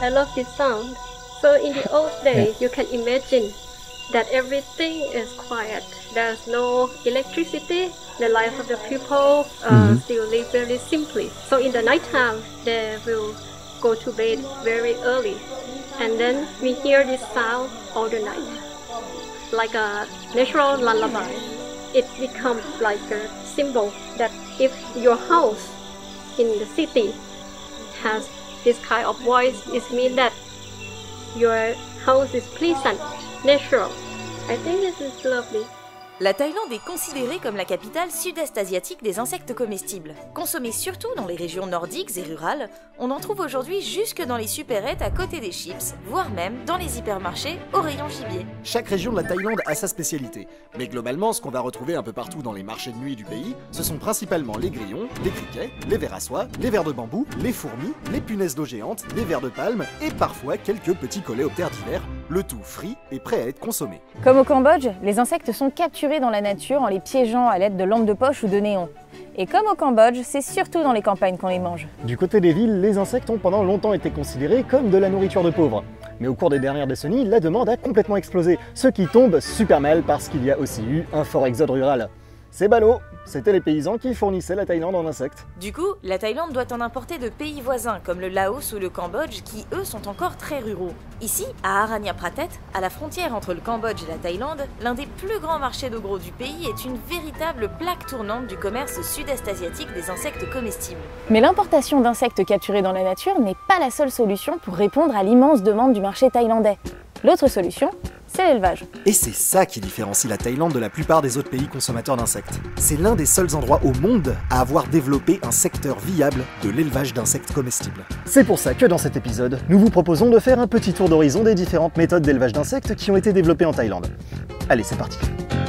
I love this sound. So in the old days, you can imagine that everything is quiet. There's no electricity. The life of the people still live very simply. So in the nighttime, they will go to bed very early. And then we hear this sound all the night, like a natural lullaby. It becomes like a symbol that if your house in the city has this kind of voice, it means that your house is pleasant, natural. I think this is lovely. La Thaïlande est considérée comme la capitale sud-est asiatique des insectes comestibles. Consommés surtout dans les régions nordiques et rurales, on en trouve aujourd'hui jusque dans les supérettes à côté des chips, voire même dans les hypermarchés au rayon gibier. Chaque région de la Thaïlande a sa spécialité, mais globalement ce qu'on va retrouver un peu partout dans les marchés de nuit du pays, ce sont principalement les grillons, les criquets, les vers à soie, les vers de bambou, les fourmis, les punaises d'eau géantes, les vers de palme et parfois quelques petits coléoptères divers, le tout frit et prêt à être consommé. Comme au Cambodge, les insectes sont capturés dans la nature en les piégeant à l'aide de lampes de poche ou de néons. Et comme au Cambodge, c'est surtout dans les campagnes qu'on les mange. Du côté des villes, les insectes ont pendant longtemps été considérés comme de la nourriture de pauvres. Mais au cours des dernières décennies, la demande a complètement explosé, ce qui tombe super mal parce qu'il y a aussi eu un fort exode rural. C'est ballot, c'était les paysans qui fournissaient la Thaïlande en insectes. Du coup, la Thaïlande doit en importer de pays voisins comme le Laos ou le Cambodge qui, eux, sont encore très ruraux. Ici, à Aranyaprathet, à la frontière entre le Cambodge et la Thaïlande, l'un des plus grands marchés de gros du pays est une véritable plaque tournante du commerce sud-est asiatique des insectes comestibles. Mais l'importation d'insectes capturés dans la nature n'est pas la seule solution pour répondre à l'immense demande du marché thaïlandais. L'autre solution, c'est l'élevage. Et c'est ça qui différencie la Thaïlande de la plupart des autres pays consommateurs d'insectes. C'est l'un des seuls endroits au monde à avoir développé un secteur viable de l'élevage d'insectes comestibles. C'est pour ça que dans cet épisode, nous vous proposons de faire un petit tour d'horizon des différentes méthodes d'élevage d'insectes qui ont été développées en Thaïlande. Allez, c'est parti.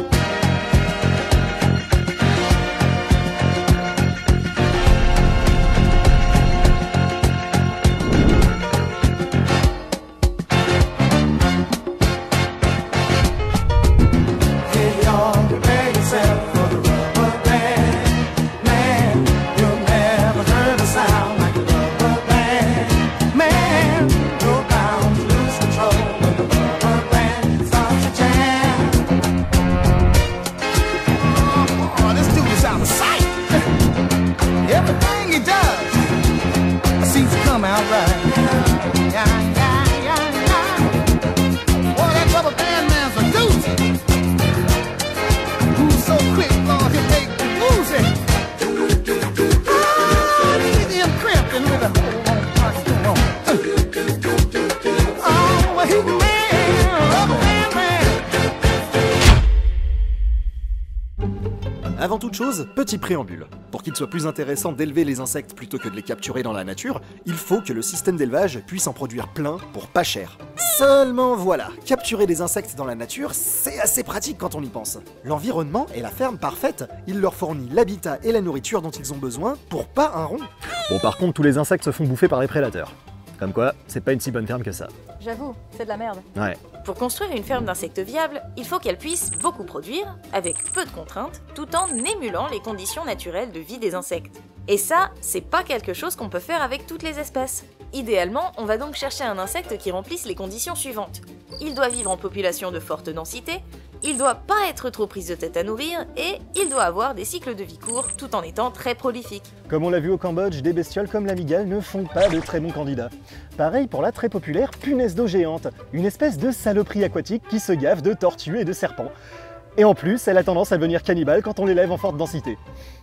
Avant toute chose, petit préambule. Pour qu'il soit plus intéressant d'élever les insectes plutôt que de les capturer dans la nature, il faut que le système d'élevage puisse en produire plein pour pas cher. Seulement voilà, capturer des insectes dans la nature, c'est assez pratique quand on y pense. L'environnement est la ferme parfaite, il leur fournit l'habitat et la nourriture dont ils ont besoin pour pas un rond. Bon, par contre, tous les insectes se font bouffer par les prédateurs. Comme quoi, c'est pas une si bonne ferme que ça. J'avoue, c'est de la merde. Ouais. Pour construire une ferme d'insectes viable, il faut qu'elle puisse beaucoup produire, avec peu de contraintes, tout en émulant les conditions naturelles de vie des insectes. Et ça, c'est pas quelque chose qu'on peut faire avec toutes les espèces. Idéalement, on va donc chercher un insecte qui remplisse les conditions suivantes. Il doit vivre en population de forte densité, il doit pas être trop prise de tête à nourrir, et il doit avoir des cycles de vie courts tout en étant très prolifique. Comme on l'a vu au Cambodge, des bestioles comme la mygale ne font pas de très bons candidats. Pareil pour la très populaire punaise d'eau géante, une espèce de saloperie aquatique qui se gave de tortues et de serpents. Et en plus, elle a tendance à devenir cannibale quand on l'élève en forte densité.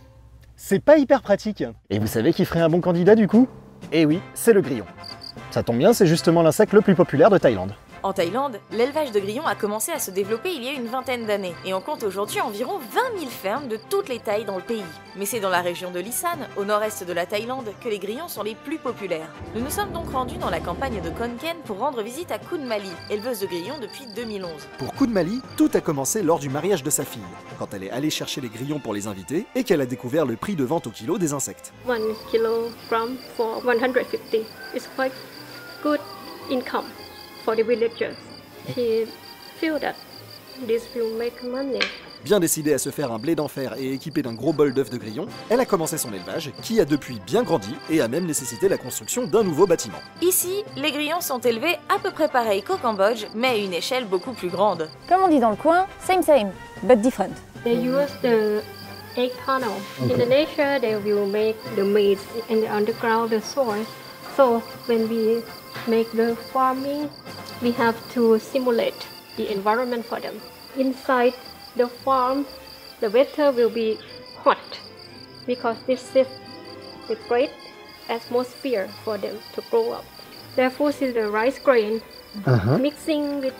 C'est pas hyper pratique. Et vous savez qui ferait un bon candidat du coup? Eh oui, c'est le grillon. Ça tombe bien, c'est justement l'insecte le plus populaire de Thaïlande. En Thaïlande, l'élevage de grillons a commencé à se développer il y a une vingtaine d'années, et on compte aujourd'hui environ 20 000 fermes de toutes les tailles dans le pays. Mais c'est dans la région de l'Isan, au nord-est de la Thaïlande, que les grillons sont les plus populaires. Nous nous sommes donc rendus dans la campagne de Khon Kaen pour rendre visite à Kun Mali, éleveuse de grillons depuis 2011. Pour Kun Mali, tout a commencé lors du mariage de sa fille, quand elle est allée chercher les grillons pour les inviter et qu'elle a découvert le prix de vente au kilo des insectes. 1 kilogram for 150. It's quite good income for the villagers. He feel that this will make money Bien décidée à se faire un blé d'enfer et équipée d'un gros bol d'œufs de grillons, elle a commencé son élevage, qui a depuis bien grandi et a même nécessité la construction d'un nouveau bâtiment. Ici, les grillons sont élevés à peu près pareil qu'au Cambodge, mais à une échelle beaucoup plus grande. Comme on dit dans le coin, same, but different. They use the egg tunnel. In the nature, they will make the meat in the underground, the soil. So when we make the farming, we have to simulate the environment for them. Inside the farm, the weather will be hot because this is the great atmosphere for them to grow up. Their food is the rice grain, mixing with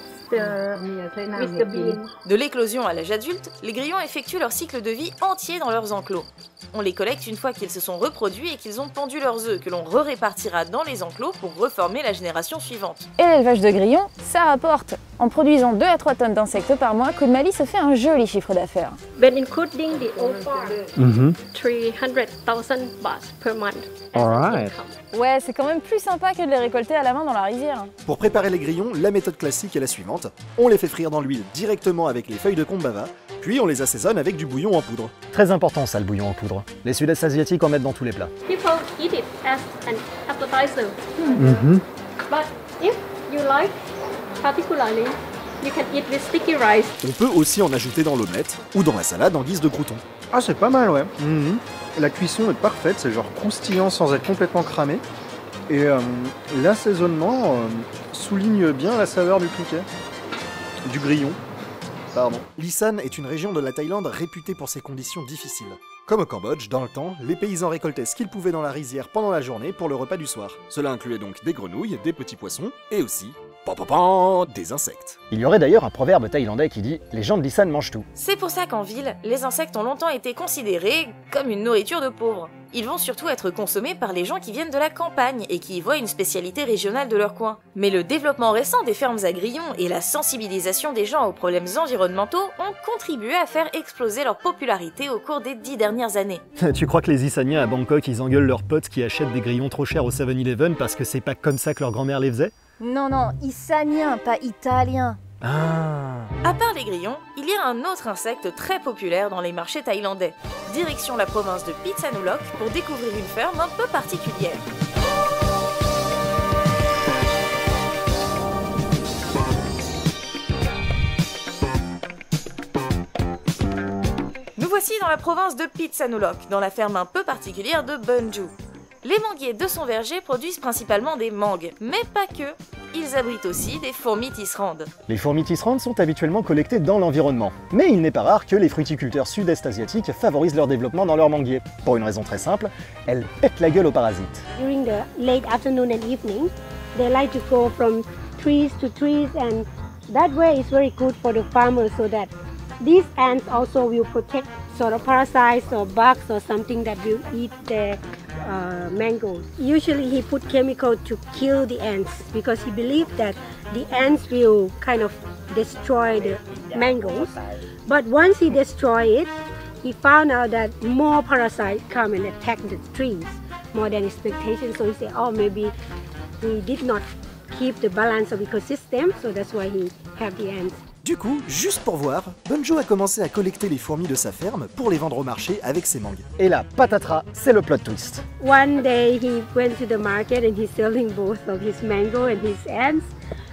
the bean. De l'éclosion à l'âge adulte, les grillons effectuent leur cycle de vie entier dans leurs enclos. On les collecte une fois qu'ils se sont reproduits et qu'ils ont pondu leurs œufs, que l'on répartira dans les enclos pour reformer la génération suivante. Et l'élevage de grillons, ça rapporte. En produisant 2 à 3 tonnes d'insectes par mois, Koh Mali se fait un joli chiffre d'affaires. When including the old farm, 300,000 bahts per month. Alright. Ouais, c'est quand même plus sympa que de les récolter à la main dans la rizière. Pour préparer les grillons, la méthode classique est la suivante. On les fait frire dans l'huile directement avec les feuilles de kombava, puis on les assaisonne avec du bouillon en poudre. Très important ça, le bouillon en poudre. Les Sud-Est asiatiques en mettent dans tous les plats. People eat it as an appetizer. But if you like, particularly, you can eat with sticky rice. On peut aussi en ajouter dans l'omelette ou dans la salade en guise de crouton. Ah, c'est pas mal, ouais. La cuisson est parfaite, c'est genre croustillant sans être complètement cramé. Et l'assaisonnement souligne bien la saveur du criquet. Du grillon. Pardon. Lisan est une région de la Thaïlande réputée pour ses conditions difficiles. Comme au Cambodge, dans le temps, les paysans récoltaient ce qu'ils pouvaient dans la rizière pendant la journée pour le repas du soir. Cela incluait donc des grenouilles, des petits poissons et aussi des insectes. Il y aurait d'ailleurs un proverbe thaïlandais qui dit « Les gens de Lisan mangent tout ». C'est pour ça qu'en ville, les insectes ont longtemps été considérés comme une nourriture de pauvres. Ils vont surtout être consommés par les gens qui viennent de la campagne et qui y voient une spécialité régionale de leur coin. Mais le développement récent des fermes à grillons et la sensibilisation des gens aux problèmes environnementaux ont contribué à faire exploser leur popularité au cours des 10 dernières années. Tu crois que les Isaniens à Bangkok, ils engueulent leurs potes qui achètent des grillons trop chers au 7-Eleven parce que c'est pas comme ça que leur grand-mère les faisait? Non, isanien, pas italien. Ah. À part les grillons, il y a un autre insecte très populaire dans les marchés thaïlandais. Direction la province de Phitsanulok pour découvrir une ferme un peu particulière. Nous voici dans la province de Phitsanulok, dans la ferme un peu particulière de Bunju. Les manguiers de son verger produisent principalement des mangues, mais pas que. Ils abritent aussi des fourmis tisserandes. Les fourmis tisserandes sont habituellement collectées dans l'environnement. Mais il n'est pas rare que les fruiticulteurs sud-est asiatiques favorisent leur développement dans leurs manguiers. Pour une raison très simple, elles pètent la gueule aux parasites. During the late afternoon and evening, they like to go from trees to trees, and that way is very good for the farmers, so that these ants also will protect sort of parasites or bugs or something that will eat the mangoes. Usually he put chemical to kill the ants because he believed that the ants will kind of destroy the mangoes. But once he destroyed it, he found out that more parasites come and attack the trees more than expectation. So he said, oh, maybe we did not keep the balance of ecosystem, so that's why he have the ants. Du coup, juste pour voir, Bunju a commencé à collecter les fourmis de sa ferme pour les vendre au marché avec ses mangues. Et là, patatras, c'est le plot twist. One day he went to the market and he's selling both of his mango and his ants.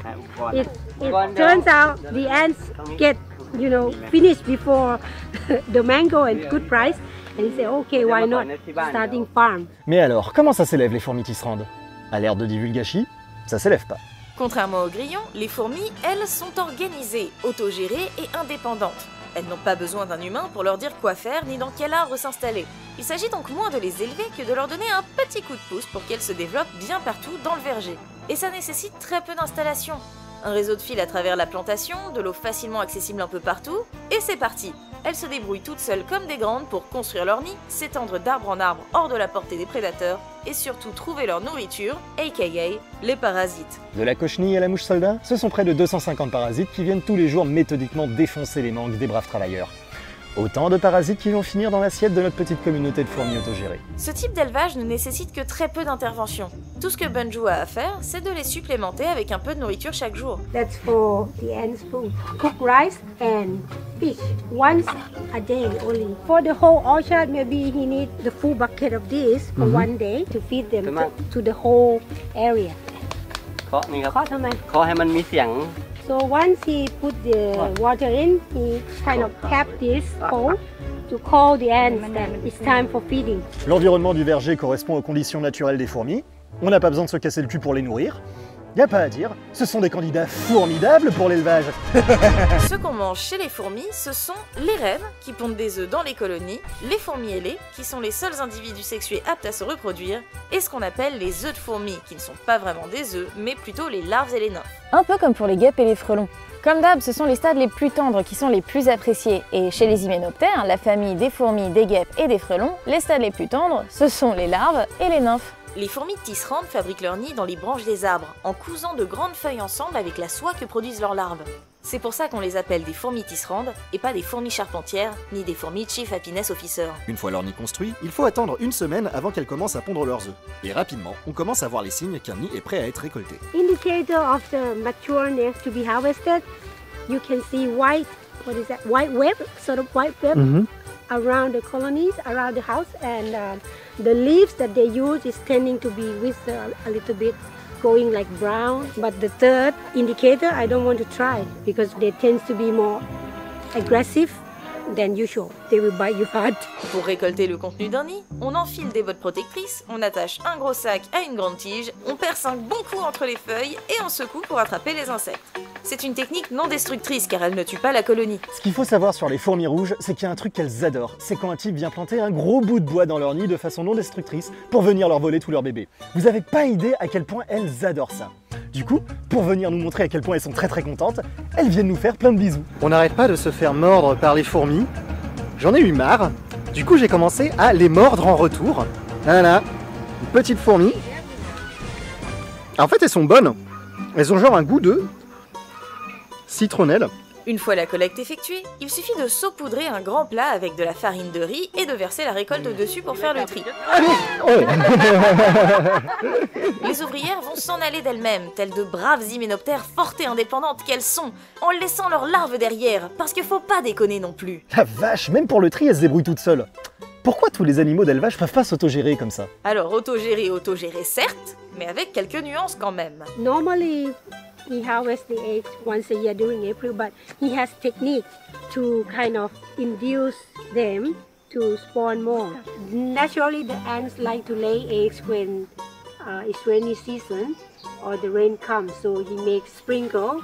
It turns out the ants get, finished before the mango and good price. And he said, okay, why not starting farm? Mais alors, comment ça s'élève les fourmis tisserandes? À l'ère de divulgachi, ça s'élève pas. Contrairement aux grillons, les fourmis, elles, sont organisées, autogérées et indépendantes. Elles n'ont pas besoin d'un humain pour leur dire quoi faire ni dans quel arbre s'installer. Il s'agit donc moins de les élever que de leur donner un petit coup de pouce pour qu'elles se développent bien partout dans le verger. Et ça nécessite très peu d'installation. Un réseau de fils à travers la plantation, de l'eau facilement accessible un peu partout, et c'est parti. Elles se débrouillent toutes seules comme des grandes pour construire leur nid, s'étendre d'arbre en arbre hors de la portée des prédateurs, et surtout trouver leur nourriture, aka les parasites. De la cochenille à la mouche soldat, ce sont près de 250 parasites qui viennent tous les jours méthodiquement défoncer les mangues des braves travailleurs. Autant de parasites qui vont finir dans l'assiette de notre petite communauté de fourmis autogérées. Ce type d'élevage ne nécessite que très peu d'intervention. Tout ce que Bunju a à faire, c'est de les supplémenter avec un peu de nourriture chaque jour. That's for the ants' food. Cook rice and fish once a day only. For the whole orchard, maybe he needs the full bucket of this for one day to feed them to the whole area. เคาะนี่ครับเคาะทำไม? เคาะให้มันมีเสียง So once he put the water in, he kind of tap this hole to call the ants that it's time for feeding. L'environnement du verger correspond aux conditions naturelles des fourmis. On n'a pas besoin de se casser le cul pour les nourrir. Y a pas à dire, ce sont des candidats formidables pour l'élevage. Ce qu'on mange chez les fourmis, ce sont les reines qui pondent des œufs dans les colonies, les fourmis ailées qui sont les seuls individus sexués aptes à se reproduire, et ce qu'on appelle les œufs de fourmis qui ne sont pas vraiment des œufs, mais plutôt les larves et les nymphes. Un peu comme pour les guêpes et les frelons. Comme d'hab, ce sont les stades les plus tendres qui sont les plus appréciés, et chez les hyménoptères, la famille des fourmis, des guêpes et des frelons, les stades les plus tendres, ce sont les larves et les nymphes. Les fourmis tisserandes fabriquent leur nid dans les branches des arbres, en cousant de grandes feuilles ensemble avec la soie que produisent leurs larves. C'est pour ça qu'on les appelle des fourmis tisserandes, et pas des fourmis charpentières, ni des fourmis Chief Happiness Officer. Une fois leur nid construit, il faut attendre une semaine avant qu'elles commencent à pondre leurs œufs. Et rapidement, on commence à voir les signes qu'un nid est prêt à être récolté. Indicator of the mature nest to be harvested, you can see white web, sort of white web around the colonies, around the house, and the leaves that they use is tending to be with a little bit going like brown. But the third indicator, I don't want to try because they tend to be more aggressive than usual. They will bite you hard. Pour récolter le contenu d'un nid, on enfile des bottes protectrices, on attache un gros sac à une grande tige, on perce un bon coup entre les feuilles et on secoue pour attraper les insectes. C'est une technique non destructrice car elle ne tue pas la colonie. Ce qu'il faut savoir sur les fourmis rouges, c'est qu'il y a un truc qu'elles adorent. C'est quand un type vient planter un gros bout de bois dans leur nid de façon non destructrice pour venir leur voler tous leurs bébés. Vous avez pas idée à quel point elles adorent ça. Du coup, pour venir nous montrer à quel point elles sont très contentes, elles viennent nous faire plein de bisous. On n'arrête pas de se faire mordre par les fourmis. J'en ai eu marre. Du coup, j'ai commencé à les mordre en retour. Voilà, une petite fourmi. En fait, elles sont bonnes. Elles ont genre un goût de citronnelle. Une fois la collecte effectuée, il suffit de saupoudrer un grand plat avec de la farine de riz et de verser la récolte dessus pour faire le tri. Les ouvrières vont s'en aller d'elles-mêmes, telles de braves hyménoptères fortes et indépendantes qu'elles sont, en laissant leurs larves derrière, parce qu'il faut pas déconner non plus. La vache, même pour le tri, elles se débrouillent toutes seules. Pourquoi tous les animaux d'élevage peuvent pas s'autogérer comme ça? Alors autogérer certes, mais avec quelques nuances quand même. Normally, he harvests the eggs once a year during April, but he has technique to kind of induce them to spawn more. Naturally, the ants like to lay eggs when it's rainy season or the rain comes, so he makes sprinkle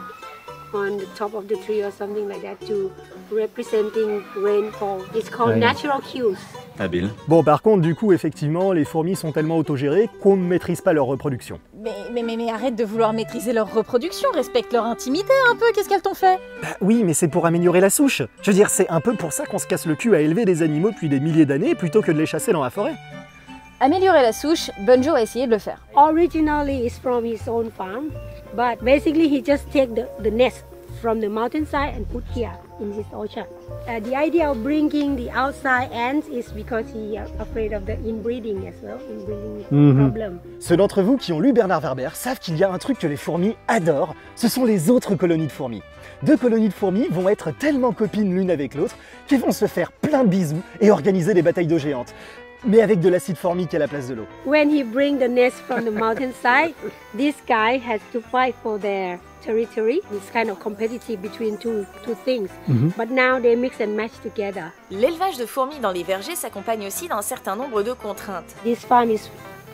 on the top of the tree or something like that to representing rainfall. It's called natural cues. Habile. Bon, par contre, du coup, effectivement, les fourmis sont tellement autogérées qu'on ne maîtrise pas leur reproduction. Mais arrête de vouloir maîtriser leur reproduction, respecte leur intimité un peu, qu'est-ce qu'elles t'ont fait? Bah oui, mais c'est pour améliorer la souche. Je veux dire, c'est un peu pour ça qu'on se casse le cul à élever des animaux depuis des milliers d'années plutôt que de les chasser dans la forêt. Améliorer la souche, Bunju a essayé de le faire. Originally, it's from his own farm, but basically he just take the nest from the mountainside and put here in his orchard. The idea of bringing the outside ants is because he is afraid of the inbreeding as well, inbreeding problem. Ceux d'entre vous qui ont lu Bernard Werber savent qu'il y a un truc que les fourmis adorent, ce sont les autres colonies de fourmis. Deux colonies de fourmis vont être tellement copines l'une avec l'autre qu'elles vont se faire plein de bisous et organiser des batailles d'eau géantes. Mais avec de l'acide formique à la place de l'eau. When he brings the nest from the mountainside, this guy has to fight for their territory. It's kind of competitive between two things. But now they mix and match together. L'élevage de fourmis dans les vergers s'accompagne aussi d'un certain nombre de contraintes. This farm is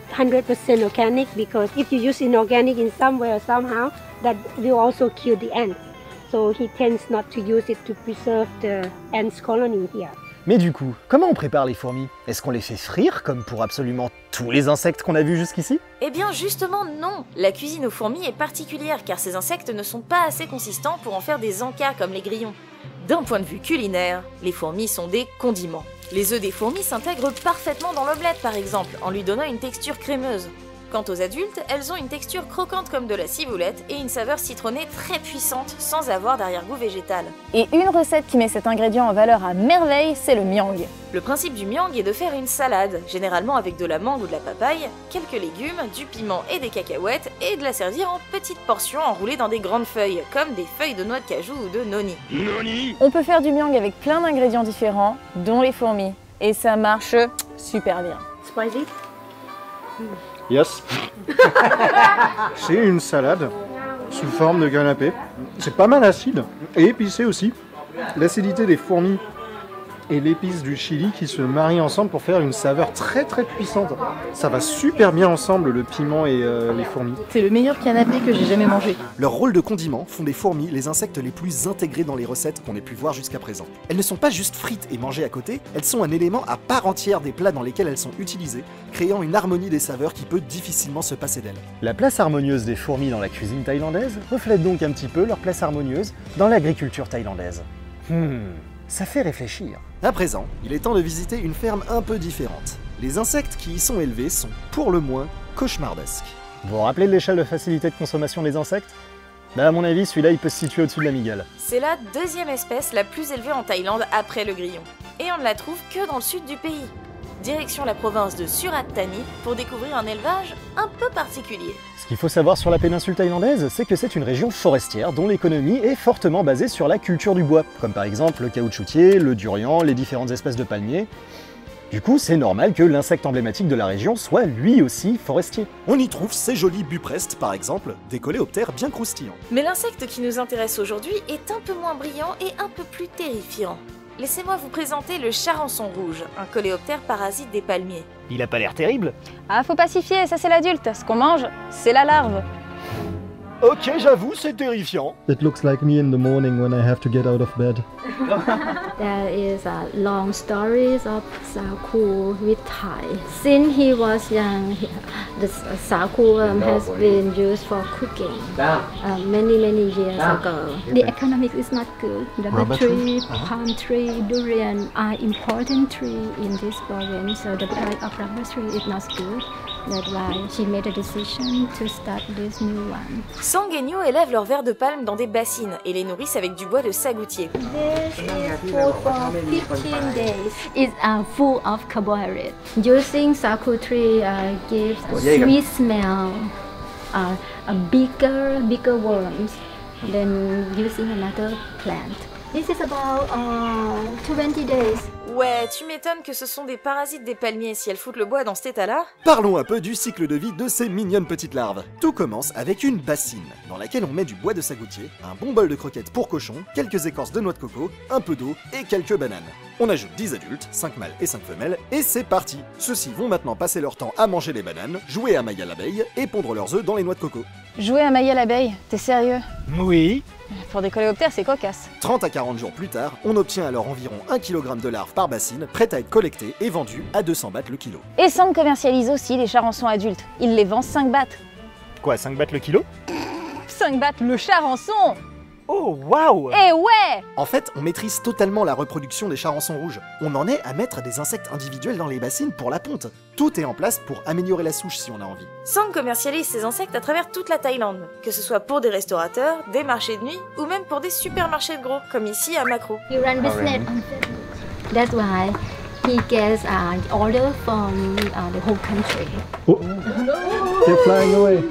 100% organic because if you use inorganic in some way or somehow, that will also kill the ants. So he tends not to use it to preserve the ants colony here. Mais du coup, comment on prépare les fourmis? Est-ce qu'on les fait frire, comme pour absolument tous les insectes qu'on a vus jusqu'ici? Eh bien justement non. La cuisine aux fourmis est particulière car ces insectes ne sont pas assez consistants pour en faire des encas comme les grillons. D'un point de vue culinaire, les fourmis sont des condiments. Les œufs des fourmis s'intègrent parfaitement dans l'omelette par exemple, en lui donnant une texture crémeuse. Quant aux adultes, elles ont une texture croquante comme de la ciboulette et une saveur citronnée très puissante sans avoir d'arrière-goût végétal. Et une recette qui met cet ingrédient en valeur à merveille, c'est le miang. Le principe du miang est de faire une salade, généralement avec de la mangue ou de la papaye, quelques légumes, du piment et des cacahuètes, et de la servir en petites portions enroulées dans des grandes feuilles, comme des feuilles de noix de cajou ou de noni. On peut faire du miang avec plein d'ingrédients différents, dont les fourmis. Et ça marche super bien. Spicy? Yes. C'est une salade sous forme de canapé. C'est pas mal acide et épicé aussi. L'acidité des fourmis et l'épice du chili qui se marient ensemble pour faire une saveur très très puissante. Ça va super bien ensemble, le piment et les fourmis. C'est le meilleur canapé que j'ai jamais mangé. Leur rôle de condiment font des fourmis les insectes les plus intégrés dans les recettes qu'on ait pu voir jusqu'à présent. Elles ne sont pas juste frites et mangées à côté, elles sont un élément à part entière des plats dans lesquels elles sont utilisées, créant une harmonie des saveurs qui peut difficilement se passer d'elles. La place harmonieuse des fourmis dans la cuisine thaïlandaise reflète donc un petit peu leur place harmonieuse dans l'agriculture thaïlandaise. Ça fait réfléchir. À présent, il est temps de visiter une ferme un peu différente. Les insectes qui y sont élevés sont, pour le moins, cauchemardesques. Vous vous rappelez de l'échelle de facilité de consommation des insectes? Bah à mon avis, celui-là il peut se situer au-dessus de la mygale. C'est la deuxième espèce la plus élevée en Thaïlande après le grillon. Et on ne la trouve que dans le sud du pays. Direction la province de Surat Thani pour découvrir un élevage un peu particulier. Ce qu'il faut savoir sur la péninsule thaïlandaise, c'est que c'est une région forestière dont l'économie est fortement basée sur la culture du bois, comme par exemple le caoutchoutier, le durian, les différentes espèces de palmiers. Du coup, c'est normal que l'insecte emblématique de la région soit lui aussi forestier. On y trouve ces jolis buprestes, par exemple, des coléoptères bien croustillants. Mais l'insecte qui nous intéresse aujourd'hui est un peu moins brillant et un peu plus terrifiant. Laissez-moi vous présenter le charançon rouge, un coléoptère parasite des palmiers. Il a pas l'air terrible. Ah, faut pacifier, ça c'est l'adulte. Ce qu'on mange, c'est la larve. Ok, j'avoue, c'est terrifiant. It looks like me in the morning when I have to get out of bed. There is a long stories of Saku with Thai. Since he was young, the Saku has been used for cooking many years ago. The economics is not good. Rubber tree, palm tree, durian are important tree in this province, so the price of rubber tree is not good. That's why she made a decision to start this new one. Sang et Nyo élèvent leurs vers de palme dans des bassines et les nourrissent avec du bois de sagoutier. This is food for 15 days. It's full of carbohydrate. Using Saku tree gives a sweet smell, a bigger worms than using another plant. This is about 20 days. Ouais, tu m'étonnes que ce sont des parasites des palmiers si elles foutent le bois dans cet état-là. Parlons un peu du cycle de vie de ces mignonnes petites larves. Tout commence avec une bassine, dans laquelle on met du bois de sagoutier, un bon bol de croquettes pour cochon, quelques écorces de noix de coco, un peu d'eau et quelques bananes. On ajoute 10 adultes, 5 mâles et 5 femelles, et c'est parti. Ceux-ci vont maintenant passer leur temps à manger les bananes, jouer à maille à l'abeille et pondre leurs œufs dans les noix de coco. Jouer à maille à l'abeille, t'es sérieux? Oui. Pour des coléoptères, c'est cocasse. 30 à 40 jours plus tard, on obtient alors environ 1 kg de larves par bassine, prêtes à être collectées et vendues à 200 bahts le kilo. Et Sang commercialise aussi les charançons adultes. Il les vend 5 bahts. Quoi, 5 bahts le kilo? 5 bahts le charançon! Oh, waouh! Eh ouais! En fait, on maîtrise totalement la reproduction des charançons rouges. On en est à mettre des insectes individuels dans les bassines pour la ponte. Tout est en place pour améliorer la souche si on a envie. Sang commercialise ces insectes à travers toute la Thaïlande, que ce soit pour des restaurateurs, des marchés de nuit ou même pour des supermarchés de gros, comme ici à Macro. He run business on Facebook. That's why he gets order from the whole country. Oh, they're flying away.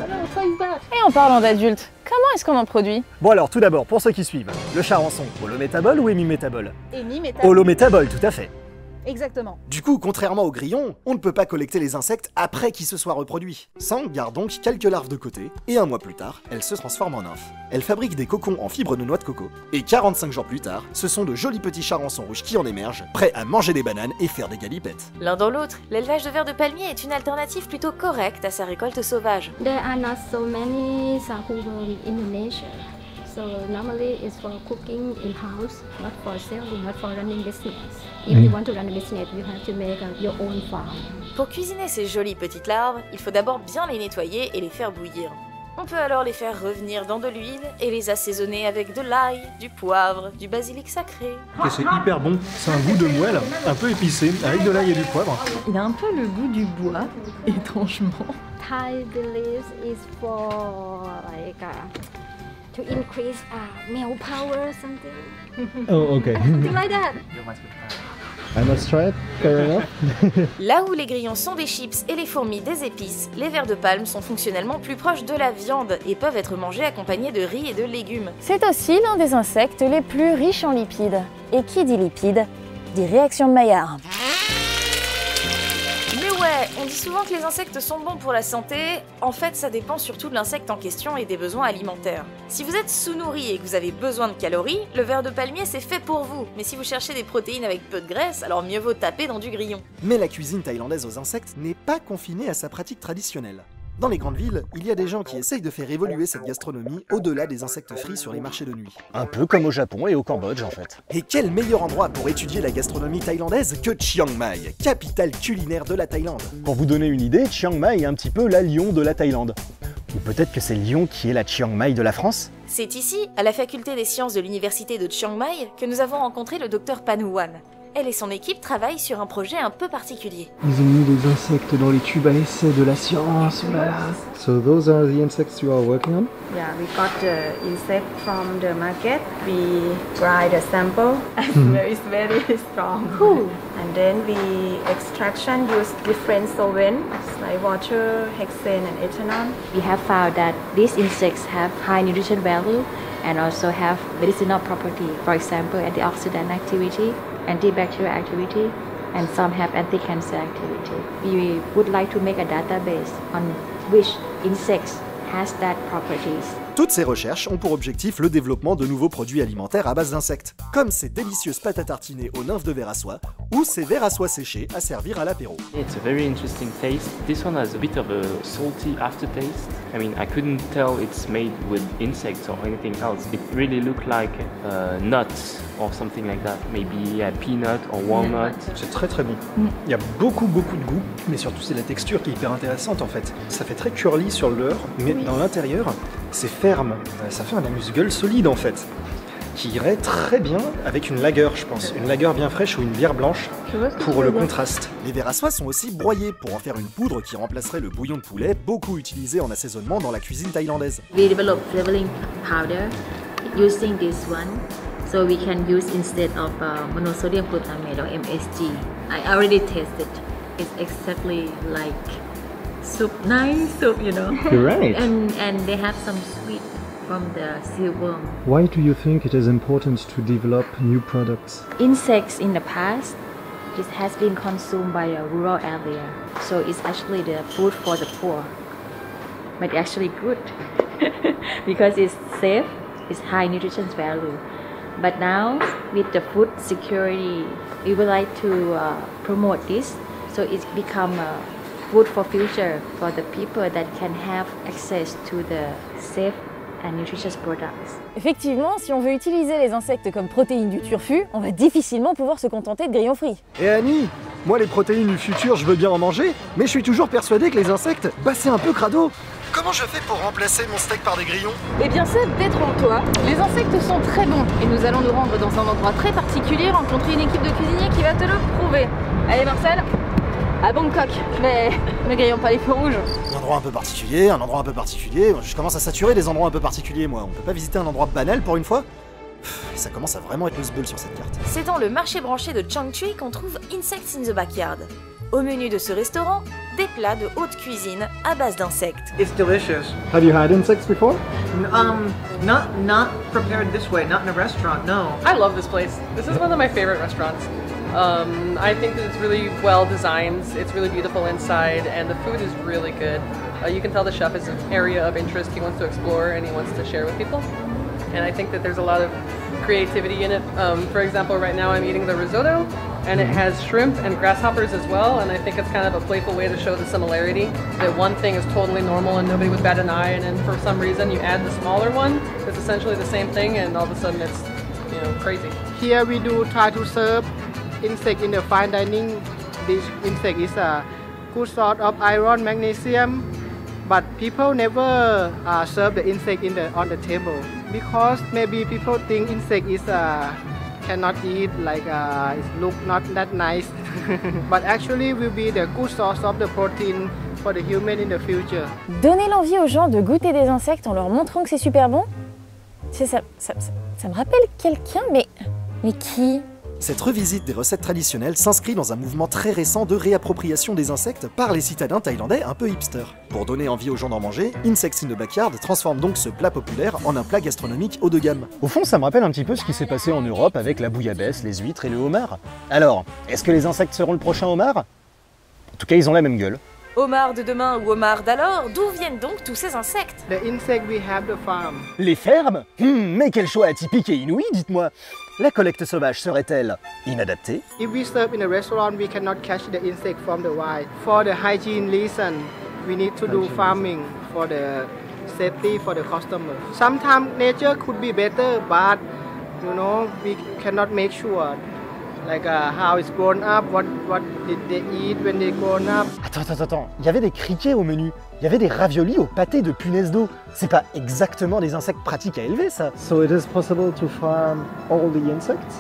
Et en parlant d'adultes, comment est-ce qu'on en produit? Bon alors, tout d'abord, pour ceux qui suivent, le charançon, holométabole ou hémimétabole? Hémimétabole. Holométabole, tout à fait. Exactement. Du coup, contrairement au grillon, on ne peut pas collecter les insectes après qu'ils se soient reproduits. Sang garde donc quelques larves de côté, et un mois plus tard, elles se transforment en nymphes. Elles fabriquent des cocons en fibres de noix de coco, et 45 jours plus tard, ce sont de jolis petits charançons rouges qui en émergent, prêts à manger des bananes et faire des galipettes. L'un dans l'autre, l'élevage de vers de palmier est une alternative plutôt correcte à sa récolte sauvage. There are not so many Saku in Indonesia. So normally it's for cooking in house, not for selling, not for running business. If you want to run a business, you have to make your own farm. Pour cuisiner ces jolies petites larves, il faut d'abord bien les nettoyer et les faire bouillir. On peut alors les faire revenir dans de l'huile et les assaisonner avec de l'ail, du poivre, du basilic sacré. Et c'est hyper bon. C'est un goût de moelle, un peu épicé, avec de l'ail et du poivre. Il a un peu le goût du bois, étrangement. Thai believes is for like to increase male power or something. Oh, okay. Something like that. I must try it. Fair enough. Là où les grillons sont des chips et les fourmis des épices, les vers de palme sont fonctionnellement plus proches de la viande et peuvent être mangés accompagnés de riz et de légumes. C'est aussi l'un des insectes les plus riches en lipides. Et qui dit lipides, dit réaction de Maillard. Mais ouais, on dit souvent que les insectes sont bons pour la santé. En fait, ça dépend surtout de l'insecte en question et des besoins alimentaires. Si vous êtes sous-nourri et que vous avez besoin de calories, le ver de palmier c'est fait pour vous. Mais si vous cherchez des protéines avec peu de graisse, alors mieux vaut taper dans du grillon. Mais la cuisine thaïlandaise aux insectes n'est pas confinée à sa pratique traditionnelle. Dans les grandes villes, il y a des gens qui essayent de faire évoluer cette gastronomie au-delà des insectes frits sur les marchés de nuit. Un peu comme au Japon et au Cambodge en fait. Et quel meilleur endroit pour étudier la gastronomie thaïlandaise que Chiang Mai, capitale culinaire de la Thaïlande. Pour vous donner une idée, Chiang Mai est un petit peu la Lyon de la Thaïlande. Ou peut-être que c'est Lyon qui est la Chiang Mai de la France? C'est ici, à la faculté des sciences de l'université de Chiang Mai, que nous avons rencontré le docteur Panuwan. Elle et son équipe travaillent sur un projet un peu particulier. Ils ont mis des insectes dans les tubes à essai de la science, voilà. So those are the insects you are working on? Yeah, we got the insect from the market. We dry the sample and it's very strong. Cool. And then we extraction use different solvents like water, hexane and ethanol. We have found that these insects have high nutrition value and also have medicinal property. For example, antioxidant activity, antibacterial activity, and some have anti-cancer activity. We would like to make a database on which insects has that properties. Toutes ces recherches ont pour objectif le développement de nouveaux produits alimentaires à base d'insectes, comme ces délicieuses pâtes à tartiner aux nymphes de vers à soie, ou ces vers à soie séchés à servir à l'apéro. It's a very interesting taste. This one has a bit of a salty aftertaste. I mean, I couldn't tell it's made with insects or anything else. It really looked like nuts or something like that. Maybe a peanut or walnut. C'est très très bon. Il y a beaucoup de goût, mais surtout c'est la texture qui est hyper intéressante en fait. Ça fait très curly sur le leurre, mais dans l'intérieur, c'est ferme. Ça fait un amuse-gueule solide en fait, qui irait très bien avec une lager, je pense. Une lager bien fraîche ou une bière blanche pour le contraste. Les vers à soie sont aussi broyés pour en faire une poudre qui remplacerait le bouillon de poulet, beaucoup utilisé en assaisonnement dans la cuisine thaïlandaise. We develop flavoring powder using this one, so we can use instead of monosodium glutamate or MSG. I already tasted. It's exactly like soup, nice soup, you know. You're right. And they have some sweet from the silkworm. Why do you think it is important to develop new products? Insects in the past, it has been consumed by a rural area, so it's actually the food for the poor. But actually good because it's safe, it's high nutrition value. But now with the food security, we would like to promote this, so it's become food for future for the people that can have access to the safe and nutritious products. Effectivement, si on veut utiliser les insectes comme protéines du turfu, on va difficilement pouvoir se contenter de grillons frits. Et Annie, moi les protéines du futur je veux bien en manger, mais je suis toujours persuadé que les insectes, bah c'est un peu crado. Comment je fais pour remplacer mon steak par des grillons? Eh bien Seb, détrompe-toi, les insectes sont très bons et nous allons nous rendre dans un endroit très particulier, rencontrer une équipe de cuisiniers qui va te le prouver. Allez Marcel, à Bangkok, mais ne grillons pas les feux rouges. Un endroit un peu particulier, je commence à saturer des endroits un peu particuliers moi, on peut pas visiter un endroit banal pour une fois? Ça commence à vraiment être le sbeul sur cette carte. C'est dans le marché branché de Chang Chui qu'on trouve Insects in the Backyard. Au menu de ce restaurant, des plats de haute cuisine à base d'insectes. It's delicious. Have you had insects before? Not prepared this way, not in a restaurant, no. I love this place. This is one of my favorite restaurants. I think that it's really well designed, it's really beautiful inside, and the food is really good. You can tell the chef is an area of interest he wants to explore and he wants to share with people. And I think that there's a lot of creativity in it. For example, right now I'm eating the risotto, and it has shrimp and grasshoppers as well, and I think it's kind of a playful way to show the similarity, that one thing is totally normal and nobody would bat an eye, and then for some reason you add the smaller one that's essentially the same thing, and all of a sudden it's, you know, crazy. Here we do try to serve insect in the fine dining. This insect is a good source of iron, magnesium, but people never serve the insect on the table because maybe people think insect is cannot eat, like it look not that nice. But actually will be the good source of the protein for the human in the future. Donner l'envie aux gens de goûter des insectes en leur montrant que c'est super bon, ça me rappelle quelqu'un, mais qui? Cette revisite des recettes traditionnelles s'inscrit dans un mouvement très récent de réappropriation des insectes par les citadins thaïlandais un peu hipsters. Pour donner envie aux gens d'en manger, Insects in the Backyard transforme donc ce plat populaire en un plat gastronomique haut de gamme. Au fond, ça me rappelle un petit peu ce qui s'est passé en Europe avec la bouillabaisse, les huîtres et le homard. Alors, est-ce que les insectes seront le prochain homard? En tout cas, ils ont la même gueule. Homard de demain ou homard d'alors, d'où viennent donc tous ces insectes? The insect we have the farm. Les fermes? Mais quel choix atypique et inouï, dites-moi! La collecte sauvage serait-elle inadaptée? If we serve in a restaurant, we cannot catch the insect from the wild. For the hygiene reason, we need to do farming for the safety for the customer. Sometimes nature could be better, but you know we cannot make sure. Like how it's grown up, what did they eat when they grown up. Attends, il y avait des criquets au menu, il y avait des raviolis au pâté de punaise d'eau. C'est pas exactement des insectes pratiques à élever, ça. So it is possible to farm all the insects?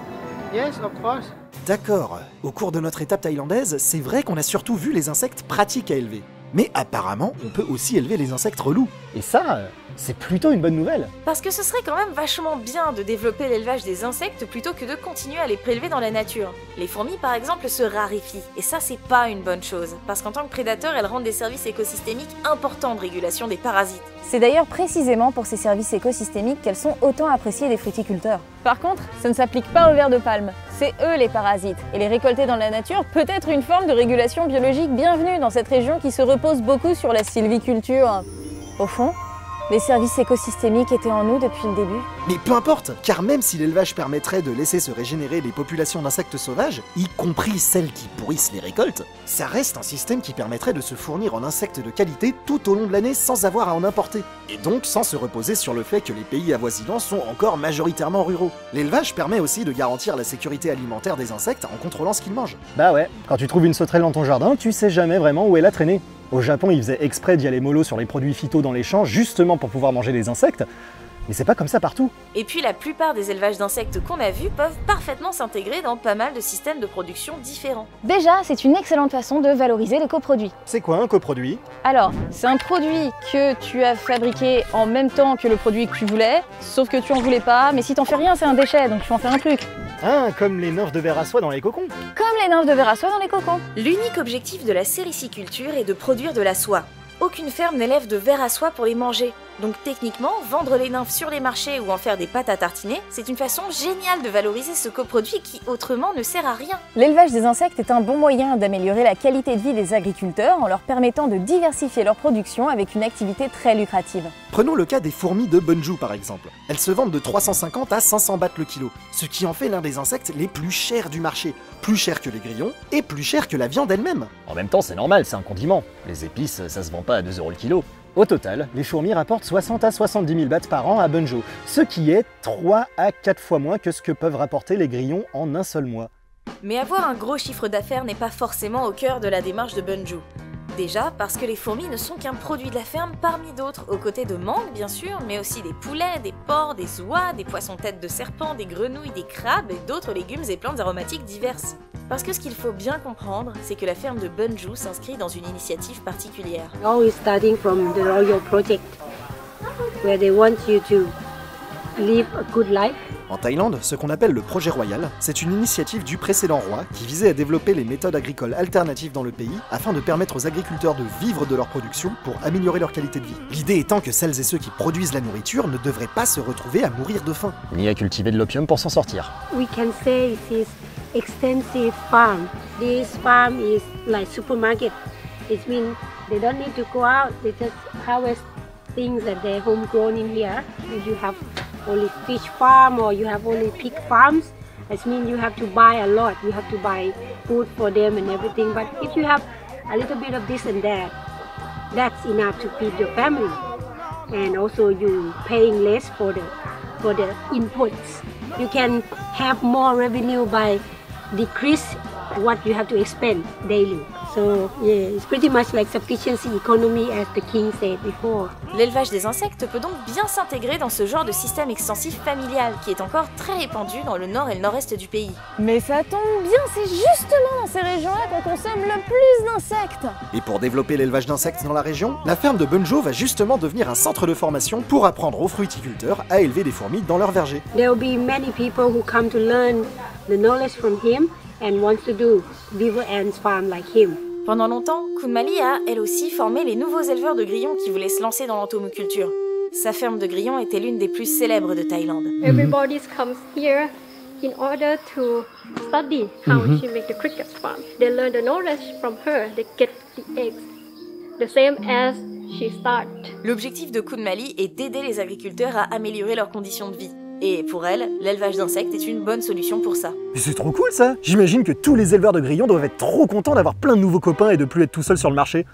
Yes, of course. D'accord, au cours de notre étape thaïlandaise, c'est vrai qu'on a surtout vu les insectes pratiques à élever. Mais apparemment, on peut aussi élever les insectes relous. Et ça, c'est plutôt une bonne nouvelle. Parce que ce serait quand même vachement bien de développer l'élevage des insectes plutôt que de continuer à les prélever dans la nature. Les fourmis par exemple se raréfient, et ça c'est pas une bonne chose, parce qu'en tant que prédateurs, elles rendent des services écosystémiques importants de régulation des parasites. C'est d'ailleurs précisément pour ces services écosystémiques qu'elles sont autant appréciées des fruticulteurs. Par contre, ça ne s'applique pas aux vers de palme. C'est eux les parasites, et les récolter dans la nature peut être une forme de régulation biologique bienvenue dans cette région qui se repose beaucoup sur la sylviculture. Au fond, les services écosystémiques étaient en nous depuis le début. Mais peu importe, car même si l'élevage permettrait de laisser se régénérer les populations d'insectes sauvages, y compris celles qui pourrissent les récoltes, ça reste un système qui permettrait de se fournir en insectes de qualité tout au long de l'année sans avoir à en importer. Et donc sans se reposer sur le fait que les pays avoisinants sont encore majoritairement ruraux. L'élevage permet aussi de garantir la sécurité alimentaire des insectes en contrôlant ce qu'ils mangent. Bah ouais, quand tu trouves une sauterelle dans ton jardin, tu sais jamais vraiment où elle a traîné. Au Japon, ils faisaient exprès d'y aller mollo sur les produits phyto dans les champs, justement pour pouvoir manger les insectes. Mais c'est pas comme ça partout. Et puis la plupart des élevages d'insectes qu'on a vus peuvent parfaitement s'intégrer dans pas mal de systèmes de production différents. Déjà, c'est une excellente façon de valoriser les coproduits. C'est quoi un coproduit? Alors, c'est un produit que tu as fabriqué en même temps que le produit que tu voulais, sauf que tu en voulais pas, mais si t'en fais rien, c'est un déchet, donc tu en fais un truc. Ah, comme les nymphes de verre à soie dans les cocons. Comme les nymphes de verre à soie dans les cocons. L'unique objectif de la sériciculture est de produire de la soie. Aucune ferme n'élève de vers à soie pour les manger. Donc techniquement, vendre les nymphes sur les marchés ou en faire des pâtes à tartiner, c'est une façon géniale de valoriser ce coproduit qui autrement ne sert à rien. L'élevage des insectes est un bon moyen d'améliorer la qualité de vie des agriculteurs en leur permettant de diversifier leur production avec une activité très lucrative. Prenons le cas des fourmis de Bunju par exemple. Elles se vendent de 350 à 500 bahts le kilo, ce qui en fait l'un des insectes les plus chers du marché. Plus cher que les grillons et plus cher que la viande elle-même. En même temps, c'est normal, c'est un condiment. Les épices, ça se vend pas à 2 € le kilo. Au total, les fourmis rapportent 60 à 70 000 bahts par an à Bunju, ce qui est 3 à 4 fois moins que ce que peuvent rapporter les grillons en un seul mois. Mais avoir un gros chiffre d'affaires n'est pas forcément au cœur de la démarche de Bunju. Déjà parce que les fourmis ne sont qu'un produit de la ferme parmi d'autres, aux côtés de mangues bien sûr, mais aussi des poulets, des porcs, des oies, des poissons têtes de serpent, des grenouilles, des crabes et d'autres légumes et plantes aromatiques diverses. Parce que ce qu'il faut bien comprendre, c'est que la ferme de Bunju s'inscrit dans une initiative particulière. Now we're starting from the Royal Project, where they want you to live a good life. En Thaïlande, ce qu'on appelle le projet royal, c'est une initiative du précédent roi qui visait à développer les méthodes agricoles alternatives dans le pays afin de permettre aux agriculteurs de vivre de leur production pour améliorer leur qualité de vie. L'idée étant que celles et ceux qui produisent la nourriture ne devraient pas se retrouver à mourir de faim. Ni à cultiver de l'opium pour s'en sortir. We can say it is extensive farm. This farm is like supermarket. It means they don't need to go out, they just harvest things that they're homegrown in here. If you have only fish farm or you have only pig farms, it means you have to buy a lot. You have to buy food for them and everything. But if you have a little bit of this and that, that's enough to feed your family. And also you paying less for the inputs. You can have more revenue by decrease what you have to expend daily. So yeah, it's pretty much like sufficiency economy as the king said before. L'élevage des insectes peut donc bien s'intégrer dans ce genre de système extensif familial qui est encore très répandu dans le nord et le nord-est du pays. Mais ça tombe bien, c'est justement dans ces régions-là qu'on consomme le plus d'insectes. Et pour développer l'élevage d'insectes dans la région, la ferme de Bunjo va justement devenir un centre de formation pour apprendre aux fruiticulteurs à élever des fourmis dans leur verger. There will be many people who come to learn the knowledge from him and wants to do beaver ants farm like him. Pendant longtemps, Kun Mali a, elle aussi, formé les nouveaux éleveurs de grillons qui voulaient se lancer dans l'entomoculture. Sa ferme de grillons était l'une des plus célèbres de Thaïlande. Everybody comes here in order to study how she make the cricket farm. They learn the knowledge from her. They get the eggs, the same as she start. L'objectif de Kun Mali est d'aider les agriculteurs à améliorer leurs conditions de vie. Et pour elle, l'élevage d'insectes est une bonne solution pour ça. Mais c'est trop cool ça! J'imagine que tous les éleveurs de grillons doivent être trop contents d'avoir plein de nouveaux copains et de plus être tout seuls sur le marché.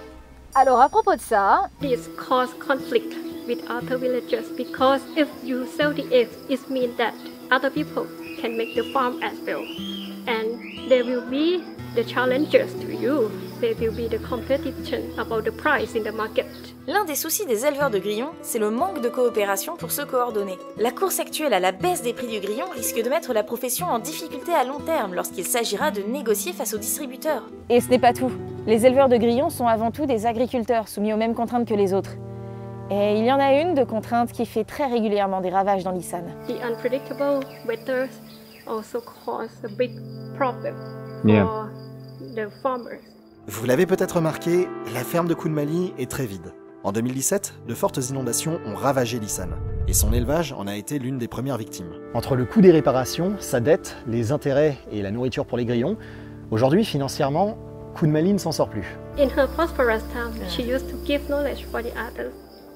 Alors à propos de ça... This cause conflict with other villagers because if you sell the eggs, it means that other people can make the farm as well. And there will be the challenges to you. There will be the competition about the price in the market. L'un des soucis des éleveurs de grillons, c'est le manque de coopération pour se coordonner. La course actuelle à la baisse des prix du grillon risque de mettre la profession en difficulté à long terme lorsqu'il s'agira de négocier face aux distributeurs. Et ce n'est pas tout. Les éleveurs de grillons sont avant tout des agriculteurs soumis aux mêmes contraintes que les autres. Et il y en a une de contrainte qui fait très régulièrement des ravages dans l'Isan. The unpredictable weather also cause a big problem for the farmers. Vous l'avez peut-être remarqué, la ferme de Kun Mali est très vide. En 2017, de fortes inondations ont ravagé l'Isan, et son élevage en a été l'une des premières victimes. Entre le coût des réparations, sa dette, les intérêts et la nourriture pour les grillons, aujourd'hui, financièrement, Kun Mali ne s'en sort plus. In her prosperous time, she used to give knowledge for the others.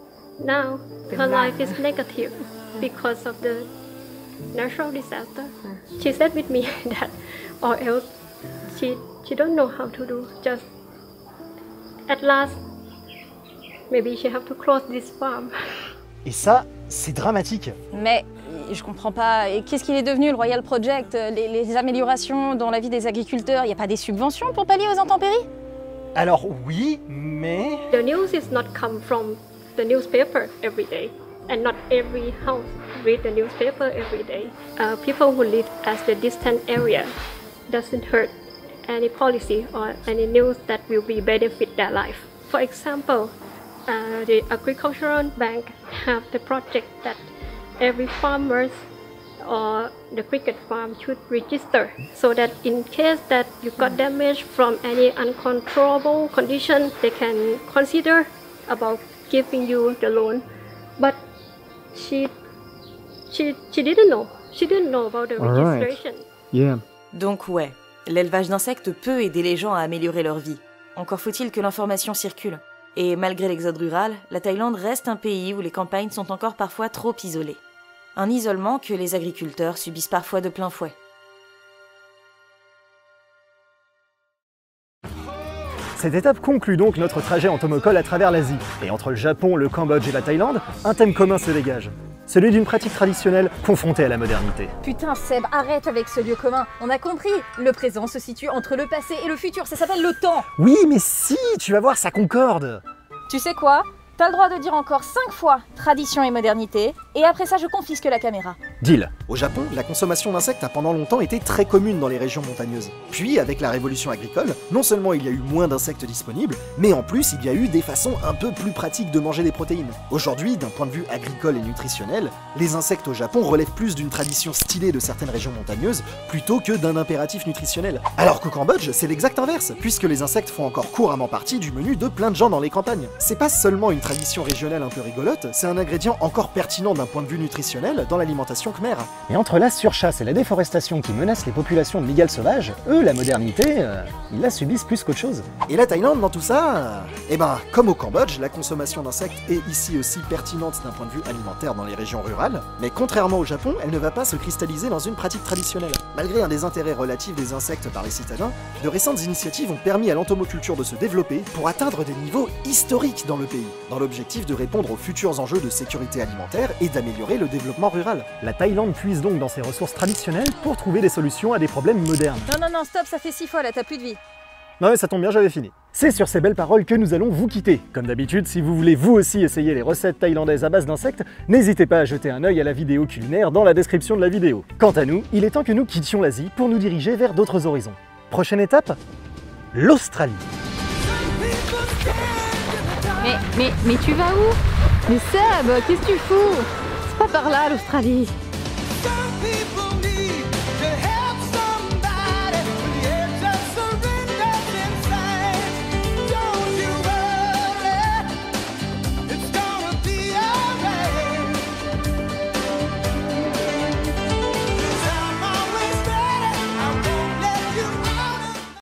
Now, her life is negative because of the natural disaster. She said with me that, or else she don't know how to do. Just at last, maybe she have to close this farm. Et ça, c'est dramatique. Mais je comprends pas. Et qu'est-ce qu'il est devenu le Royal Project? Les améliorations dans la vie des agriculteurs, il n'y a pas des subventions pour pallier aux intempéries? Alors oui, mais... The news is not come from the newspaper every day, and not every house read the newspaper every day. People who live as the distant area doesn't hurt any policy or any news that will be benefit their life. For example, the agricultural bank have the project that every farmers or the cricket farm should register, so that in case that you got damage from any uncontrollable condition, they can consider about giving you the loan. But she didn't know. She didn't know about the registration. Yeah. Donc ouais, l'élevage d'insectes peut aider les gens à améliorer leur vie. Encore faut-il que l'information circule. Et malgré l'exode rural, la Thaïlande reste un pays où les campagnes sont encore parfois trop isolées. Un isolement que les agriculteurs subissent parfois de plein fouet. Cette étape conclut donc notre trajet en tomocole à travers l'Asie. Et entre le Japon, le Cambodge et la Thaïlande, un thème commun se dégage. Celui d'une pratique traditionnelle confrontée à la modernité. Putain Seb, arrête avec ce lieu commun. On a compris, le présent se situe entre le passé et le futur, ça s'appelle le temps. Oui, mais si, tu vas voir, ça concorde. Tu sais quoi? T'as le droit de dire encore 5 fois tradition et modernité, et après ça je confisque la caméra. Deal. Au Japon, la consommation d'insectes a pendant longtemps été très commune dans les régions montagneuses. Puis, avec la révolution agricole, non seulement il y a eu moins d'insectes disponibles, mais en plus il y a eu des façons un peu plus pratiques de manger des protéines. Aujourd'hui, d'un point de vue agricole et nutritionnel, les insectes au Japon relèvent plus d'une tradition stylée de certaines régions montagneuses, plutôt que d'un impératif nutritionnel. Alors qu'au Cambodge, c'est l'exact inverse, puisque les insectes font encore couramment partie du menu de plein de gens dans les campagnes. C'est pas seulement une tradition régionale un peu rigolote, c'est un ingrédient encore pertinent d'un point de vue nutritionnel dans l'alimentation khmer. Et entre la surchasse et la déforestation qui menacent les populations de migales sauvages, eux, la modernité, ils la subissent plus qu'autre chose. Et la Thaïlande dans tout ça, eh ben, comme au Cambodge, la consommation d'insectes est ici aussi pertinente d'un point de vue alimentaire dans les régions rurales, mais contrairement au Japon, elle ne va pas se cristalliser dans une pratique traditionnelle. Malgré un désintérêt relatif des insectes par les citadins, de récentes initiatives ont permis à l'entomoculture de se développer pour atteindre des niveaux historiques dans le pays, dans l'objectif de répondre aux futurs enjeux de sécurité alimentaire et d'améliorer le développement rural. La Thaïlande puise donc dans ses ressources traditionnelles pour trouver des solutions à des problèmes modernes. Non, stop, ça fait 6 fois là, t'as plus de vie. Non mais ça tombe bien, j'avais fini. C'est sur ces belles paroles que nous allons vous quitter. Comme d'habitude, si vous voulez vous aussi essayer les recettes thaïlandaises à base d'insectes, n'hésitez pas à jeter un œil à la vidéo culinaire dans la description de la vidéo. Quant à nous, il est temps que nous quittions l'Asie pour nous diriger vers d'autres horizons. Prochaine étape, l'Australie. Mais tu vas où? Mais Seb, qu'est-ce que tu fous? C'est pas par là l'Australie.